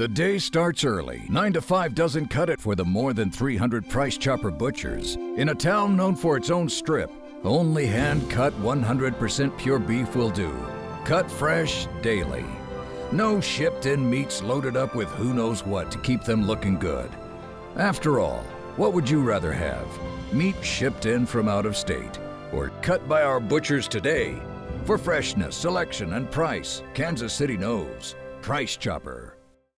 The day starts early. 9 to 5 doesn't cut it for the more than 300 Price Chopper butchers. In a town known for its own strip, only hand-cut 100% pure beef will do. Cut fresh daily. No shipped-in meats loaded up with who knows what to keep them looking good. After all, what would you rather have? Meat shipped in from out of state, or cut by our butchers today? For freshness, selection, and price, Kansas City knows. Price Chopper.